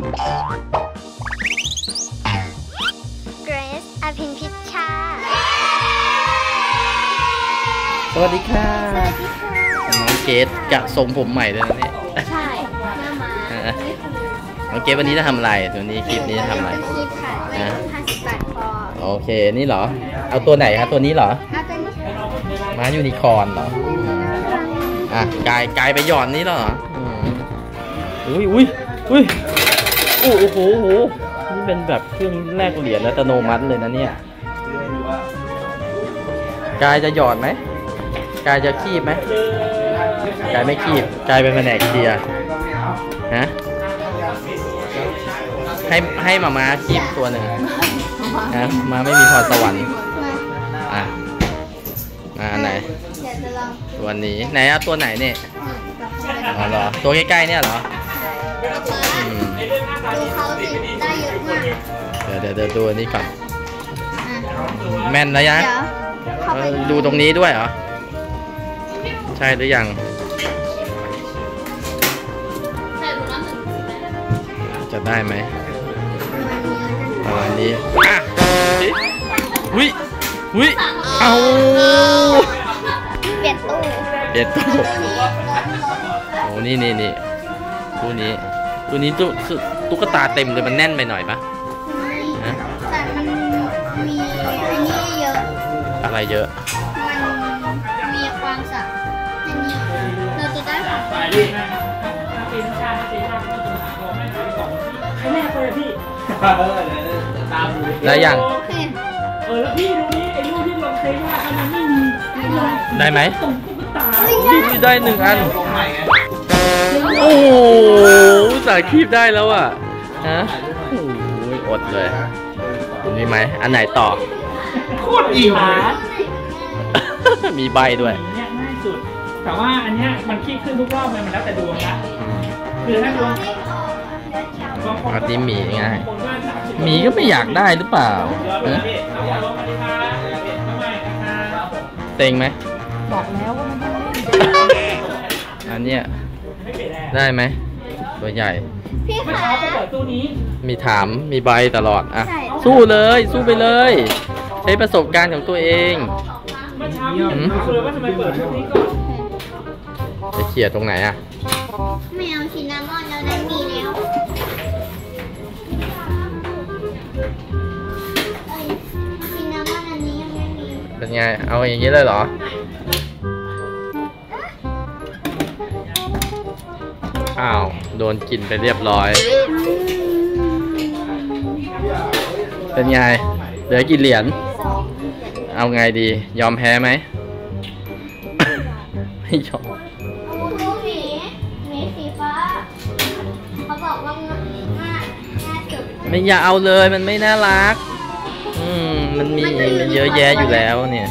เกรซอภินพิชชาสวัสดีค่ะน้องเกดกะทรงผมใหม่เลยนะเนี่ยใช่หน้ามาน้องเกดวันนี้จะทำอะไรตัวนี้คลิปนี้จะทำอะไรคลิปค่ะไม่50 บาทพอโอเคนี่เหรอเอาตัวไหนครับตัวนี้เหรอเอาตัวนี้ม้ายูนิคอร์นเหรออ่ะกายไปหย่อนนี้เหรออุ้ยโอ้โหนี่เป็นแบบเครื่องแลกเหรียญอัตโนมัติเลยนะเนี่ยกายจะหยอดไหมกายจะคีบไหมกายไม่คีบกายเป็นแผนกเคลียร์ฮะให้มาคีบตัวหนึ่งนะมาไม่มีพรสวรรค์อ่ะอันไหนตัวนี้ไหนเอาตัวไหนเนี่ยอ๋อเหรอตัวใกล้ๆเนี่ยเหรอดูเขาติดได้เยอะมากเดี๋ยวดูอันนี้ก่อนแม่นแล้วยังดูตรงนี้ด้วยเหรอใช่หรือยังจะได้ไหมประมาณนี้อ่ะอุ้ยเอาเปลี่ยนตู้โอ้นี่ตู้นี้ตุ๊กตาเต็มเลยมันแน่นไปหน่อยปะแต่มันมีอันนี้เยอะอะไรเยอะมันมีความสับอันนี้เราจะได้ของได้ยังแล้วพี่ดูนี่ไอ้ลูกที่ลงเซว่าอันนั้นไม่มีได้ไหมได้1 อันโอ้โหสายคีบได้แล้วอ่ะฮะโอ้ยอดเลยมีไหมอันไหนต่อโคตรอิ่มมีใบด้วยเนี่ยง่ายสุดแต่ว่าอันเนี้ยมันคีบขึ้นทุกรอบเลยมันแล้วแต่ดวงนะคือถ้าดวงอันนี้มีง่ายมีก็ไม่อยากได้หรือเปล่าเต็งไหมบอกแล้วว่ามันอันเนี้ยได้ไหมตัวใหญ่พี่คะมีถามมีใบตลอดอ่ะสู้เลยสู้ไปเลยใช้ประสบการณ์ของตัวเองจะเขี่ยตรงไหนอ่ะไม่เอาชินนามอนแล้วได้มีแล้วชินนามอนอันนี้ยังไม่มีเป็นไงเอาอย่างนี้เลยเหรออ้าวโดนกินไปเรียบร้อยเป็นไงเหลือกี่เหรียญเอาไงดียอมแพ้ไหมไม่ยอมมีสีฟ้าเขาบอกว่าง่ายสุดไม่อยากเอาเลยมันไม่น่ารักมันเยอะแยะอยู่แล้วเนี่ย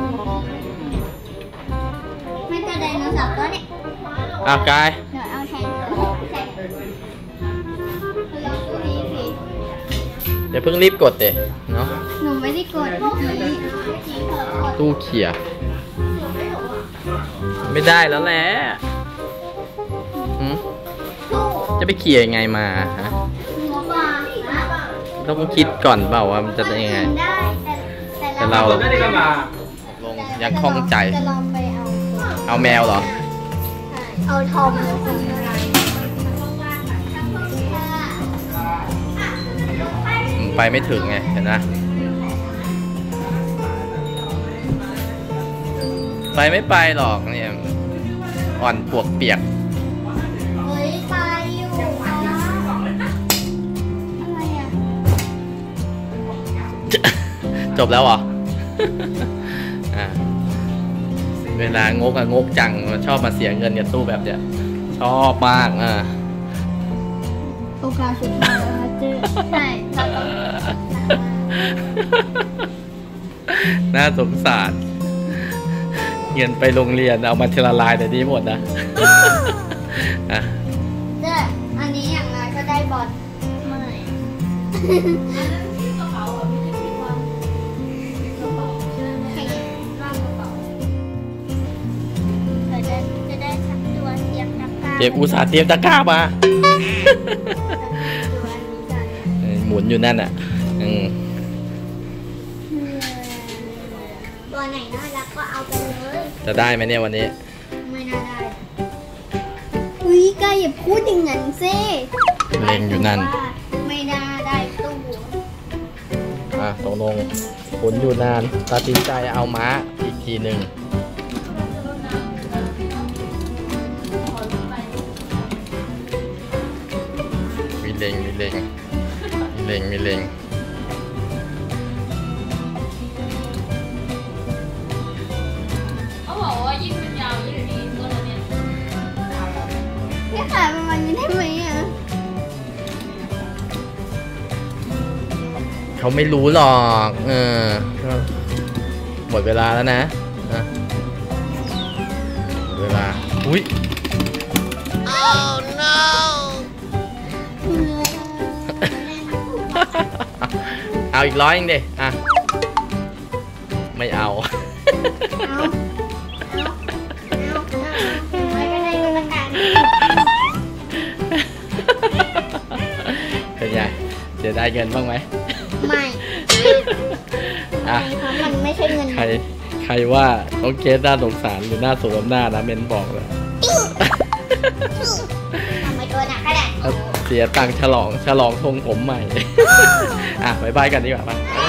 ไม่ตัวไดโนเสาร์ตัวนี้กายเดี๋ยวเพิ่งรีบกดเดเนาะหนูไม่ได้กดตู้เขี่ยไม่ได้แล้วแหละจะไปเขี่ยยังไงมาฮะต้องคิดก่อนเปล่าว่ามันจะเป็นยังไงแต่เราลงยังคล่องใจเอาแมวเหรอเอาทอมไปไม่ถึงไงเห็นไหมไปไม่ไปหรอกเนี่ยอ่อนปวกเปียกไปอยู่อะไรจบแล้วเหรอเวลางกจังชอบมาเสียเงินกับตู้แบบเนี้ยชอบมากโอกาสสุดท้ายใช่น่าสงสารเงินไปโรงเรียนเอามาเทละลายแต่นี้หมดนะอันนี้อย่างไรก็ได้บอลเจ็บอุตส่าห์เตรียมตะกร้ามามุนอยู่นั่นอ่ะตัวไหนน่ารักก็เอาไปเลยจะได้ไหมเนี่ยวันนี้ไม่น่าได้อุ้ยกายอย่าพูดอย่างนั้นสิเล็งอยู่นั่นไม่น่าได้ตู้ตกลงหมุนอยู่นานตัดสินใจเอาม้าอีกทีหนึ่งมีเล็งเขาบอกว่ายิ่งมันยาวยิ่งดีตัวเนี้ยพี่ขายประมาณนี้ได้ไหมอ่ะเขาไม่รู้หรอกหมดเวลาแล้วนะหมดเวลาอุ้ย Oh no เอาอีก100เองดิไม่เอาไม่เป็นไรก็แล้วกันเป็นไงเสียดายเงินบ้างไหมไม่เพราะมันไม่ใช่เงินใครว่าน้องเกสน่าสงสารหรือน่าสมน้ำหน้านะเมนบอกเลยทำไมตัวหนักขนาดนี้เสียตังค์ฉลองทรงผมใหม่บ๊ายบายกันดีกว่า